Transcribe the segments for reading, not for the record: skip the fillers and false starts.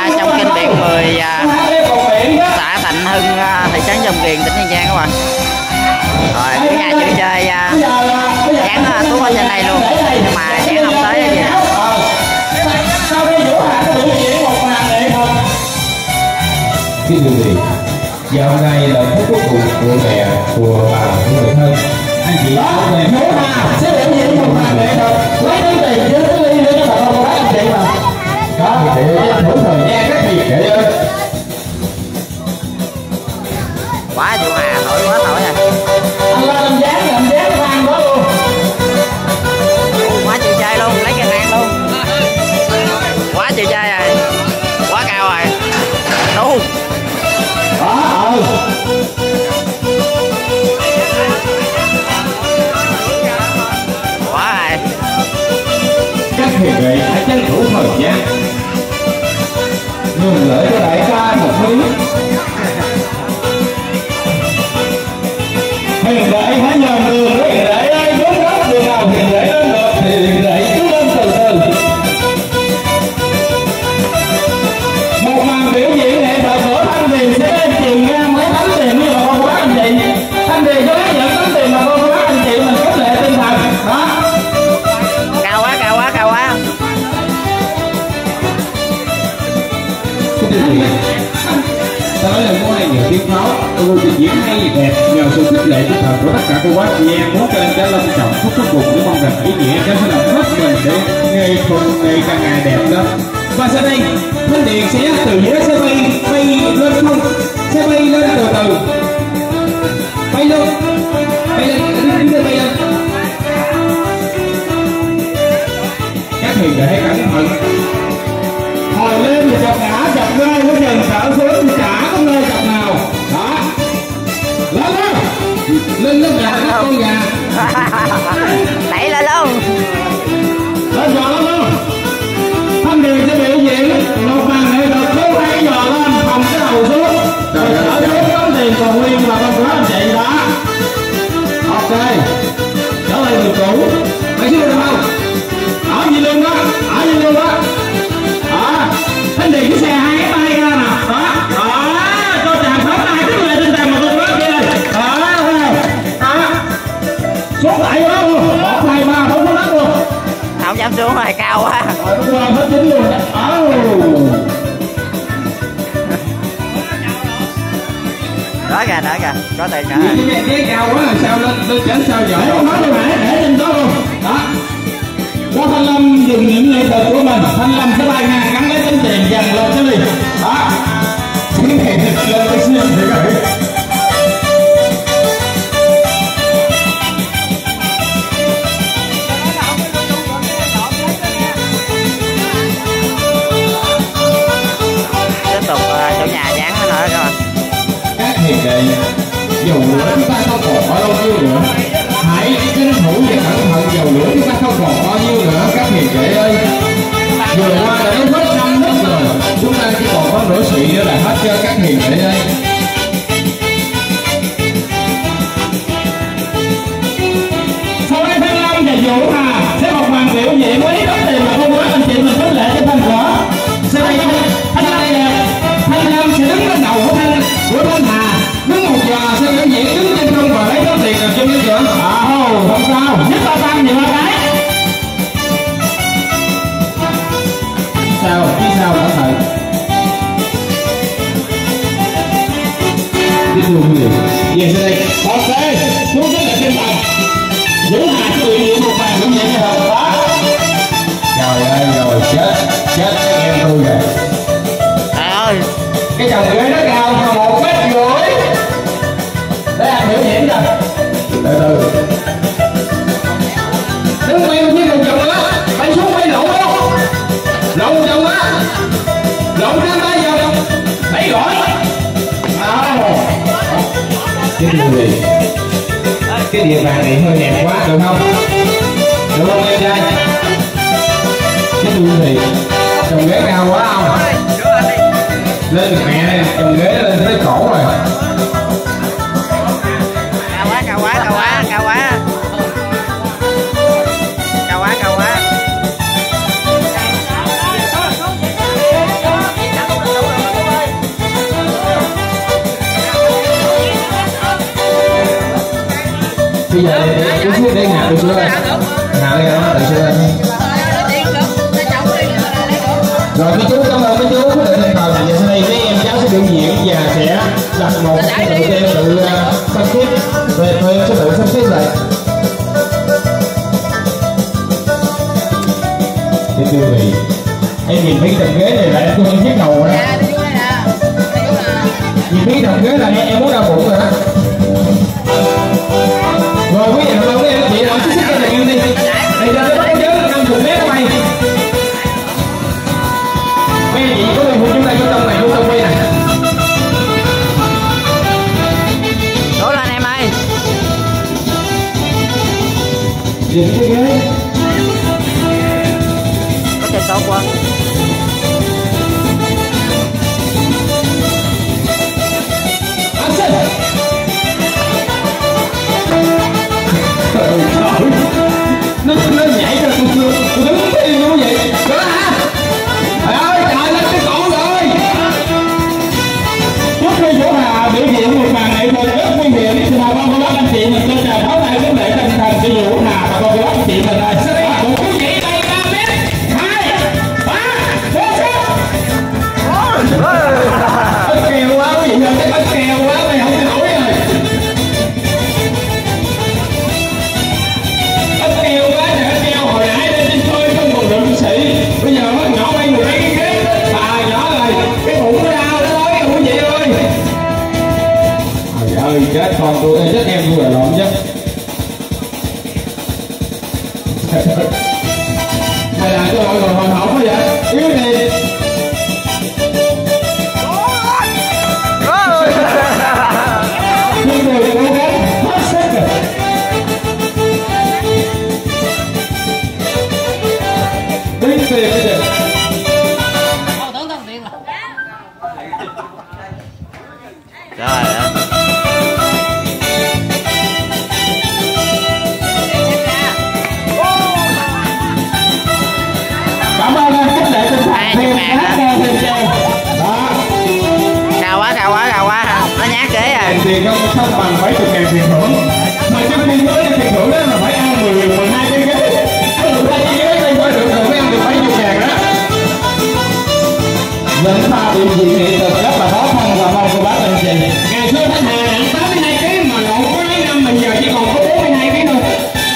trong kinh điện 10 xã Thạnh Hưng, thị trấn Rồng Riềng, tỉnh An Giang các bạn. Rồi cả nhà chưa chơi dán thuốc ở trên đây luôn, nhưng mà dán không tới cái gì. Kính thưa quý vị, và hôm nay là phút cuối cùng của mẹ, của bà, của người thân. Anh chị có về số 2 sẽ biểu diễn một màn nghệ thuật lấy tấm tiền với tấm ly để cho bà con bác anh chị mà. Đó, thì thủ thời gian rất nhiều để ơi. Quá vụ Hà thổi quá thổi rồi. Anh lên làm dáng vang đó luôn. Quá chịu chơi luôn, lấy cái nang luôn. Quá chịu chơi rồi, quá cao rồi. Đúng. Đó, Quá rồi. các hiệp nghị hãy tranh thủ thời gian, nhường lợi cho đại ca một miếng. Hiền đệ hãy nhường đường, hiền đệ ơi, đúng đó, đường nào hiền đệ lên được thì hiền đệ cứ lên từ từ. Một màn biểu diễn nghệ thuật của Thanh Điền sẽ đem truyền ra mấy tấm tiền như bà con bác anh chị. Thanh Điền có nhận tấm tiền mà con bác anh chị mình khích lệ tinh thần đó. Cao quá, cao quá, cao quá. Ta nói là có hay nhiều tiếng pháo, tôi trình diễn hay đẹp nhờ sự khích lệ tinh thần của tất cả cô bác chị em muốn cho anh cha long trọng phúc khắc phục để mong rằng ý nghĩa cho sẽ làm hết mình để ngày thuận ngày càng ngày đẹp đó. Và sau đây Thanh Điền sẽ từ dưới sẽ bay lên không, sẽ bay lên từ từ, bay lên, bay lên. Các hiền đệ hãy cẩn thận. Hồi lên thì chọc ngã chọc ngay, có dần sợ xuống thì chả có nơi chọc nào. Đó, lên đó, lên lớp nhà các con gà. Đẩy lên luôn. Lên giò lên luôn. Thanh Điền sẽ biểu diễn một màn nghệ thuật kéo hai giò lên, phòng cái đầu xuống. Rồi ở dưới tấm tiền còn nguyên mà con của anh chị đó. Ok, trở lại người cũ. Mày xuống được không? Ở gì luôn đó, ở gì luôn đó. Thanh Điền cái xe hai cái tay ra nè, đó, cho chàng phóng hai cái người tinh thần mà con bác kia, đó, xuống lại đó luôn, 1, 2, 3 không có đất luôn, Không dám xuống rồi, cao quá. rồi nó qua hết chính luôn, Đó kìa, có tiền nữa. cái cao quá làm sao lên chén sao giỏi, không nói luôn hả, để trên đó luôn, đó. Có Thanh Lâm dừng những nghệ thuật của mình, Thanh Lâm sẽ bay ngang cắn lấy tấm tiền dần lên cái đi. Đó. Cái này lên cái xuyên thì rồi. Tiếp tục chỗ nhà dán nữa các bạn. Các hiền đệ, dầu lửa chúng ta không còn bao nhiêu nữa. Hãy tranh thủ và cẩn thận, dầu lửa chúng ta không còn bao nhiêu nữa các hiền đệ ơi. Vừa qua đã đến hết 5 lít rồi, chúng ta chỉ còn có nửa xị nữa là hết cho các hiền đệ ơi. Sau đây Thanh Lâm và Vũ Hà sẽ một màn biểu diễn với tấm tiền mà con bác anh chị mình khích lệ cho thành quả. Sau đây Thanh Lâm sẽ đứng lên đầu của Thanh Hà, đứng một giờ sẽ biểu diễn đứng trên không và lấy tấm tiền là chung với trưởng. Không sao, nhất ta tăng nhiều hơn cái. Phía sau cẩn thận. Tiếp tục người về sau đây. Ok, xuống rất là chân thành. Vũ Hà sẽ biểu diễn một màn biểu diễn cho hợp đó. Trời ơi, rồi chết các em tôi rồi. Trời ơi, Cái chồng ghế nó cao mà 1,5 mét. Để anh biểu diễn rồi. Từ từ. Đứng quay với một chồng đó, bay xuống bay lộn đó. Lộn chồng á, lộn ra tay vào, đẩy gọi. Cái điều gì? Cái địa bàn này hơi hẹp quá, được không? Được không em trai? Cái điều gì? Chồng ghế cao quá không? Lên mẹ này, chồng ghế lên tới cổ rồi. cao quá. Cao quá. bây giờ chú Phước để hạ được chưa? Hạ đây đó, được chưa? Rồi mấy chú cảm ơn mấy chú quyết định thành giờ sau đây mấy em cháu sẽ biểu diễn và sẽ đặt một cái tự em tự sắp xếp về thôi em sẽ tự sắp xếp lại. Thưa quý vị, em nhìn mấy tầm ghế này là em không chiếc đầu rồi đó. Nhìn mấy tầm ghế là em muốn đau bụng rồi đó. Rồi quý vị và các bạn chị nói chút xíu cho em đi. Đây ra nó có nhớ 50 mét đó mày. Mấy chị có người phụ chúng ta vô trong này vô trong quay này. Đổ lên em ơi. Nhìn cái ghế. Có trên số quá. Nó nhảy ra tôi đứng đi như vậy đó hả? Trời ơi trời lên cái cổ rồi. Trước khi Vũ Hà biểu diễn một màn nghệ thuật rất nguy hiểm thì bà con cô bác anh chị mình cho chào đón lại cái lễ tinh thần của Vũ Hà bà con cô bác anh chị mình là một cái nhảy bay 3 mét 2 3 4 ớt kèo quá quý vị ơi, cái ớt kèo quá mày không nổi rồi. Hồi nãy lên trên chơi trong một đội binh sĩ, bây giờ nó nhỏ bay một cái ghế, bà nhỏ rồi, cái bụng nó đau đó thôi, quý vị ơi. Trời ơi, chết con tôi, chết em tôi là lộn chứ. Mày làm cho mọi người hồi hộp quá vậy? Yếu gì? Nhưng người cố gắng hết sức rồi. Tính tiền bây giờ. Tưởng tiền là. Rồi đó. Cảm ơn anh khích lệ tinh thần thêm hát thêm treo. Đó. Cao quá. Nó nhát kế rồi. Tiền không bằng 70.000 tiền thưởng. Mà trong khi với tiền thưởng đó là phải ăn 12 cái ghế. Những pha biểu diễn nghệ thuật rất là khó khăn và mong cô bác anh chị. Ngày xưa Thanh Hà nặng 82 kg mà lộn có mấy năm mình giờ chỉ còn có 42 kg thôi.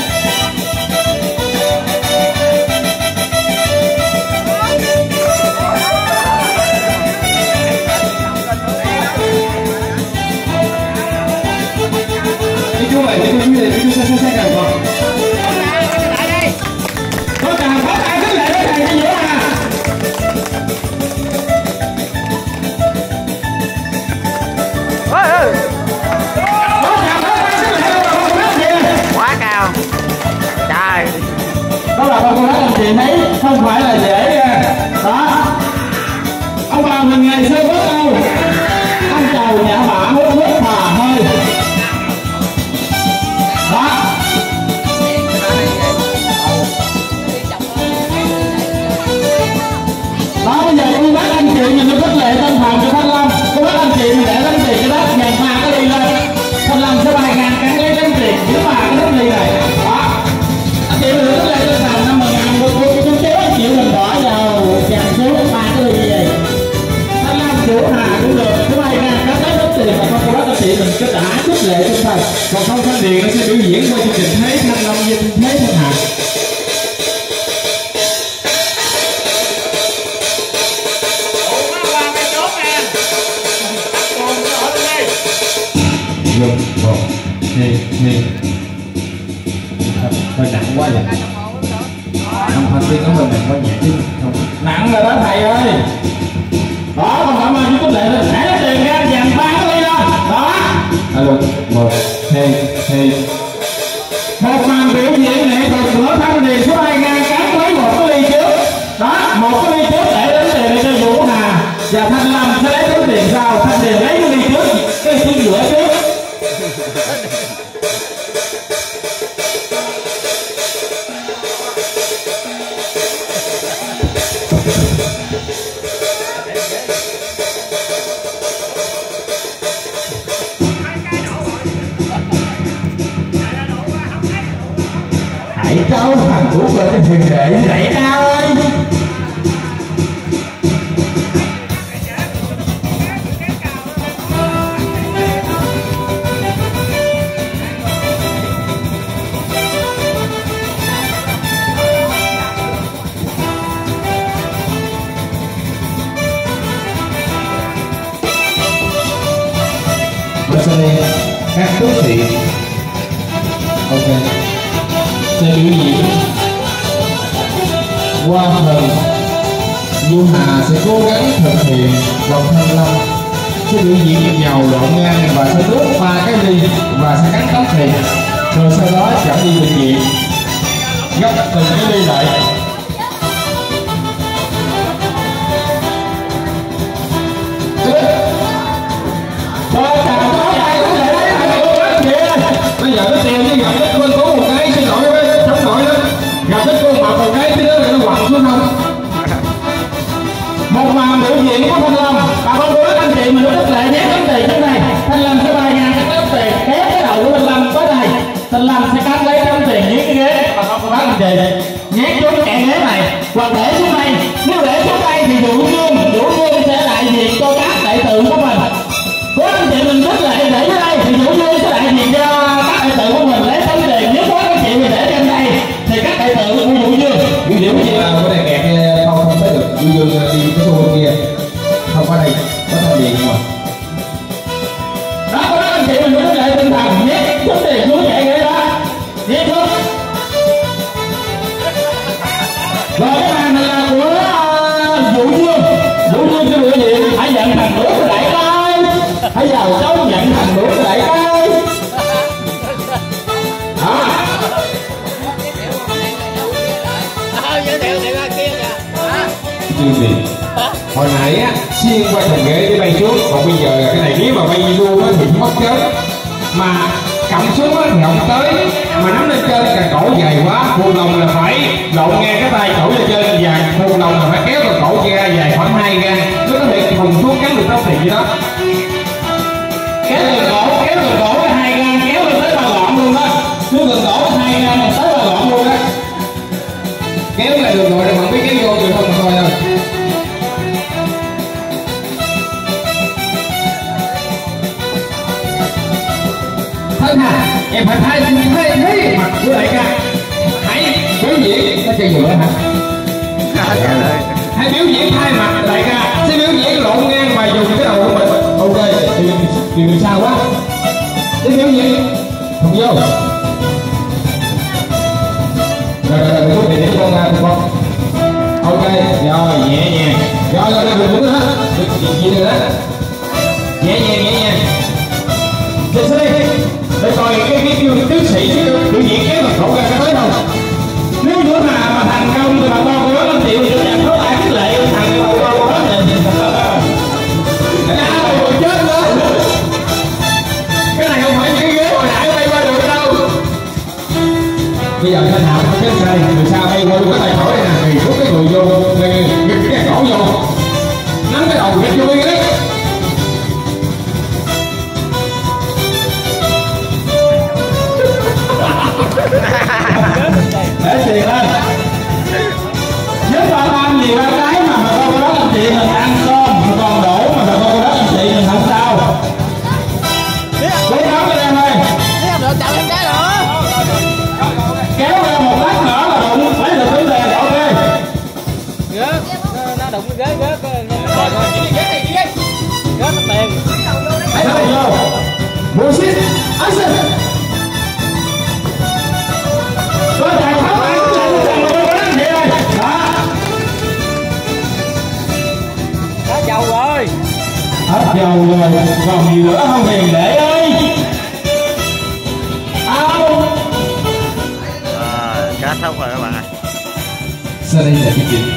Đi chú ơi, đi chú xe càng còn. Có càng cứ lại đó thầy đi nữa à. Quá cao. Trời. Đó là bà con anh chị thấy không phải là dễ nha. Đó. Ông bà mình ngày xưa có câu ông chầu nhà bả hút nước mà hơi. Đó. Đó bây giờ cô bác anh chị mình nó khích lệ tinh thần cho Thanh Lâm. Cô bác anh chị mình để đánh tiền cái đất nhàn pha cái ly lên. Thanh Lâm sẽ bài ngàn cắn lấy đánh tiền giữ pha cái đất ly này. Đó. Anh chị mình khích lệ tinh thần 50.000 cô chú chế chịu mình bỏ vào chàng số pha cái ly như vậy. Thanh Lâm Vũ Hà cũng được. Cái bài ngàn cắn lấy đánh tiền mà con cô bác anh chị mình cứ đã khích lệ tinh thần. Còn không Thanh Điền nó sẽ biểu diễn qua chương trình Thế Thanh Lâm với Thế Thanh Hà. Dùng một thì hơi nặng quá vậy. Không phải tiếng nó hơi nặng quá nhẹ chứ không nặng rồi đó thầy ơi. Đó con cảm ơn chú Cúc Lệ lên nãy tiền ra dàn ba cái ly lên đó. Alo một thì một màn biểu diễn nghệ thuật của Thanh Điền số 2000 cán lấy một cái ly trước đó, một cái ly trước để đến tiền để cho Vũ Hà và Thanh Lâm sẽ lấy cái tiền sau. Thanh Điền lấy cái ly trước cái ly giữa trước. cháu thằng của vợ cái thuyền đệ dạy cao ơi. Và sau đây các tướng sĩ ok sẽ biểu diễn qua phần Du Hà sẽ cố gắng thực hiện dòng thanh long, sẽ biểu diễn nhịp nhào lộn ngang và sẽ đốt 3 cái ly và sẽ cắn tóc thì rồi sau đó trở đi bệnh viện gấp từng cái ly lại. Bây giờ nó tiền với gặp cái con cố một cái xin lỗi với chống đội đó, gặp cái con mặt một cái đó nó quẳng xuống không. Một màn biểu diễn của Thanh Lâm, bà con cô bác anh chị mình rất lệ nhé tấm tiền thế này. Thanh Lâm sẽ bay ngang cái tấm tiền kéo cái đầu của Thanh Lâm tới đây, Thanh Lâm sẽ cắt lấy tấm tiền nhét cái ghế, bà con cô bác anh chị nhét trúng cái ghế này hoặc để xuống đây. Nếu để xuống đây thì Vũ Dương sẽ đại diện cho các đệ tử của mình. Cô anh chị mình rất lệ để dưới đây thì Vũ Dương sẽ đại diện cho các đệ tử của mình lấy tấm tiền. Nếu có các chị mình để trên đây thì các đệ tử của Vũ Dương. Biểu diễn gì là cái này kẹt không tới được, Vũ Dương đi cái khu bên kia, không có đây có thanh điện mà. Đó có các anh chị mình rất lệ tinh thần nhét tấm tiền xuống vậy vậy đó, nhét xuống. Rồi cái màn này là của Vũ Dương sẽ biểu diễn. Hãy nhận thằng đứa của đại ca, hãy vào trong nhận thằng đứa của đại ca. Chương trình hồi nãy á xuyên qua thành ghế để bay xuống, còn bây giờ là cái này nếu mà bay luôn á thì mất chớp, mà cầm xuống á thì không tới, mà nắm lên trên càng cổ dài quá, buông lòng là phải lộn ngang cái tay cổ lên trên và buông lòng là phải kéo cái cổ ra dài khoảng 2 gang mới có thể thùng xuống cắn được tóc tiền gì đó. Kéo từ cổ là 2 gang, kéo lên tới 3 gọn luôn đó. Cứ từ cổ 2 gang tới 3 gọn luôn đó. Kéo là được rồi, mà không biết kéo vô được không mà thôi thôi. Thân Hà, em phải thay mặt của đại ca. Hãy biểu diễn cái cây dừa hả? Hãy biểu diễn thay mặt đại ca, sẽ biểu diễn lộn ngang và dùng cái đầu của mình. Ok, thì sao quá? Sẽ biểu diễn không vô. Rồi chút để con ra con. Ok, rồi nhẹ nhàng. Rồi đừng nữa hết. Gì nữa đó. Nhẹ nhàng. Để xuống đây. Để coi cái tiến sĩ biểu diễn kéo mặt cổ ra cái tới đâu. Nếu bữa mà thành công thì bà con của nó 5 triệu thì nhận số ai khích lệ thằng bà con của nó thì chết đó. Cái này không phải cái ghế hồi nãy bay qua được đâu. Bây giờ anh Hào cái xe người sao bay qua cái tay khỏi này nè, thì rút cái người vô, cái cổ vô, nắm cái đầu cái vô cái đấy. Để tiền lên. Nếu bà con nhiều cái mà bà con đó làm chị mình ăn cơm mà còn đổ mà bà con đó làm chị mình không sao. Lấy nấu cho em ơi. Kéo ra một lát nữa là đụng lấy được vấn đề ok. Nó đụng cái ghế ghế nó tiền. Hãy thở vô. Music action. Có chạy tháo bạn chạy vậy ơi. Đó. Hết dầu rồi. Hết dầu rồi, còn gì nữa không Hiền để ơi. Kết thúc rồi các bạn ơi. Sau đây là chương trình